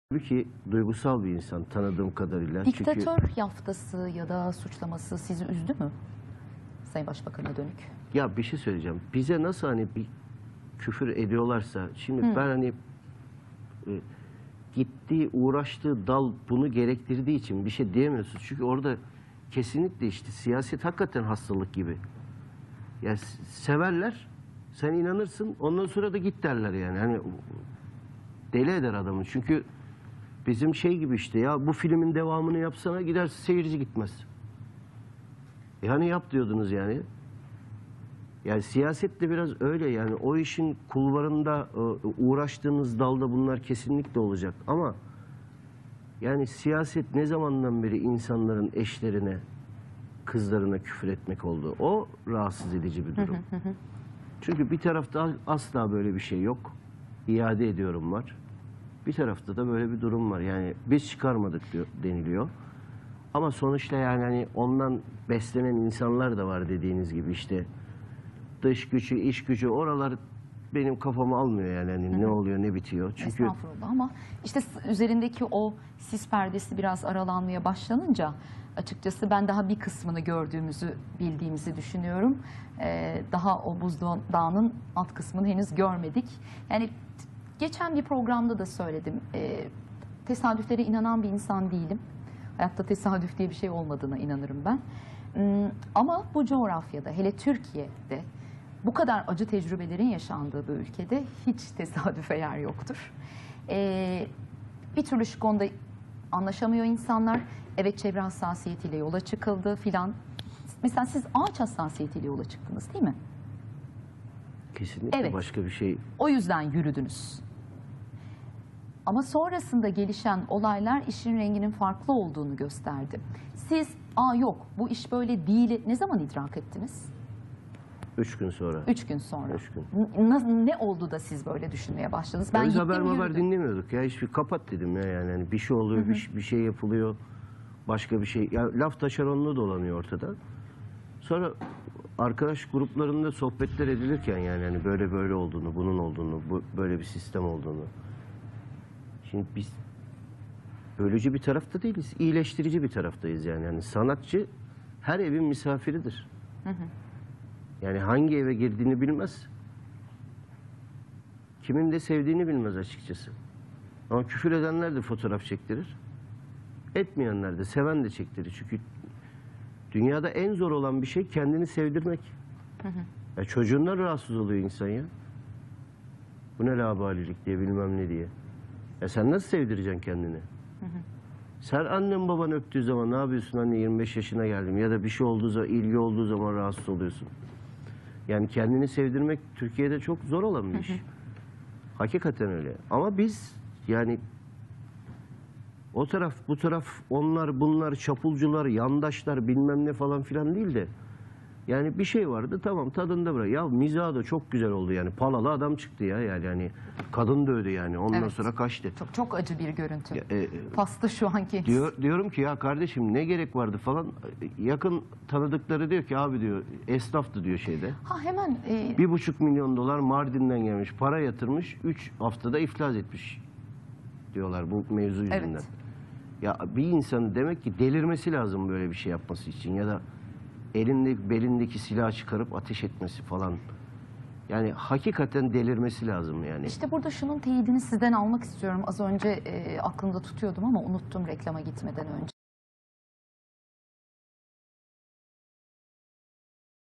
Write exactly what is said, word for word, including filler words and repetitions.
Tabii ki duygusal bir insan tanıdığım kadarıyla. Diktatör Çünkü yaftası ya da suçlaması sizi üzdü mü? Sayın Başbakan'a dönük. ya bir şey söyleyeceğim. Bize nasıl hani bir küfür ediyorlarsa, şimdi Hı. ben hani e, gittiği, uğraştığı dal bunu gerektirdiği için bir şey diyemiyorsunuz. Çünkü orada kesinlikle işte siyaset hakikaten hastalık gibi. Ya s- severler, sen inanırsın, ondan sonra da git derler yani. Hani deli eder adamı. Çünkü bizim şey gibi işte, ya bu filmin devamını yapsana, gider seyirci gitmez. Yani yap diyordunuz yani. Yani siyaset de biraz öyle yani, o işin kulvarında e, uğraştığınız dalda bunlar kesinlikle olacak ama yani siyaset ne zamandan beri insanların eşlerine, kızlarına küfür etmek oldu. O rahatsız edici bir durum. Çünkü bir tarafta asla böyle bir şey yok. İade ediyorum var. Bir tarafta da böyle bir durum var. Yani biz çıkarmadık diyor, deniliyor. Ama sonuçta yani hani ondan beslenen insanlar da var dediğiniz gibi işte. Dış gücü, iş gücü, oralar benim kafamı almıyor yani hani ne oluyor ne bitiyor. Çünkü Estağfurullah, ama işte s- üzerindeki o sis perdesi biraz aralanmaya başlanınca açıkçası ben daha bir kısmını gördüğümüzü, bildiğimizi düşünüyorum. Ee, daha o buzdağının alt kısmını henüz görmedik. Yani t- geçen bir programda da söyledim. Ee, tesadüflere inanan bir insan değilim. Hayatta tesadüf diye bir şey olmadığına inanırım ben. Hmm, Ama bu coğrafyada, hele Türkiye'de bu kadar acı tecrübelerin yaşandığı bir ülkede hiç tesadüfe yer yoktur. Ee, bir türlü şu konuda anlaşamıyor insanlar. Evet, çevre hassasiyetiyle yola çıkıldı filan. Mesela siz ağaç hassasiyetiyle yola çıktınız değil mi? kesinlikle Evet. başka bir şey. O yüzden yürüdünüz. Ama sonrasında gelişen olaylar işin renginin farklı olduğunu gösterdi. Siz, aa yok bu iş böyle değil, ne zaman idrak ettiniz? Üç gün sonra. Üç gün sonra. Üç gün. N- ne oldu da siz böyle düşünmeye başladınız? Ya biz gittim, haber haber yürüdüm. dinlemiyorduk ya, hiçbir kapat dedim ya yani hani bir şey oluyor, bir, bir şey yapılıyor, başka bir şey, ya laf taşeronluğu dolanıyor ortada. Sonra arkadaş gruplarında sohbetler edilirken yani hani böyle böyle olduğunu, bunun olduğunu, bu, böyle bir sistem olduğunu. Şimdi biz bölücü bir tarafta değiliz, iyileştirici bir taraftayız yani. Yani sanatçı her evin misafiridir. Yani hangi eve girdiğini bilmez. Kimin de sevdiğini bilmez açıkçası. Ama küfür edenler de fotoğraf çektirir. Etmeyenler de, seven de çektirir. Çünkü dünyada en zor olan bir şey kendini sevdirmek. Ya çocuğundan rahatsız oluyor insan ya. Bu ne labalilik diye, bilmem ne diye. Ya sen nasıl sevdireceksin kendini? Sen annen baban öptüğü zaman ne yapıyorsun, anne yirmi beş yaşına geldim, ya da bir şey olduğu zaman, ilgi olduğu zaman rahatsız oluyorsun. Yani kendini sevdirmek Türkiye'de çok zor olan bir iş. Hakikaten öyle. Ama biz yani o taraf bu taraf, onlar bunlar, çapulcular, yandaşlar, bilmem ne falan filan değil de yani bir şey vardı, tamam, tadında bırak. Ya mizahı da çok güzel oldu yani, palalı adam çıktı ya yani hani kadın dövdü yani, ondan Evet. sonra kaçtı. Çok, çok acı bir görüntü. Ya, e, Pasta şu anki. Diyor, diyorum ki ya kardeşim ne gerek vardı falan. Yakın tanıdıkları diyor ki abi diyor, esnaftı diyor şeyde. Ha hemen e, Bir buçuk milyon dolar Mardin'den gelmiş, para yatırmış, üç haftada iflas etmiş diyorlar bu mevzu yüzünden. Evet. Ya bir insanın demek ki delirmesi lazım böyle bir şey yapması için, ya da elinde belindeki silahı çıkarıp ateş etmesi falan. Yani hakikaten delirmesi lazım yani. işte burada şunun teyidini sizden almak istiyorum. Az önce e, aklımda tutuyordum ama unuttum reklama gitmeden önce.